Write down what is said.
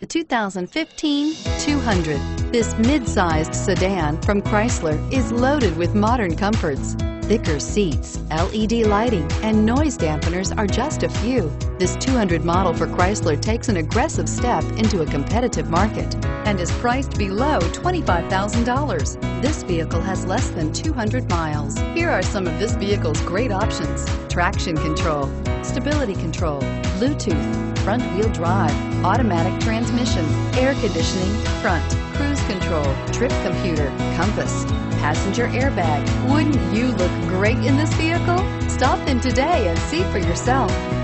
2015 200. This mid-sized sedan from Chrysler is loaded with modern comforts. Thicker seats, LED lighting, and noise dampeners are just a few. This 200 model for Chrysler takes an aggressive step into a competitive market and is priced below $25,000. This vehicle has less than 200 miles. Here are some of this vehicle's great options: traction control, stability control, Bluetooth, front wheel drive, automatic transmission, air conditioning, front, cruise control, trip computer, compass, passenger airbag. Wouldn't you look great in this vehicle? Stop in today and see for yourself.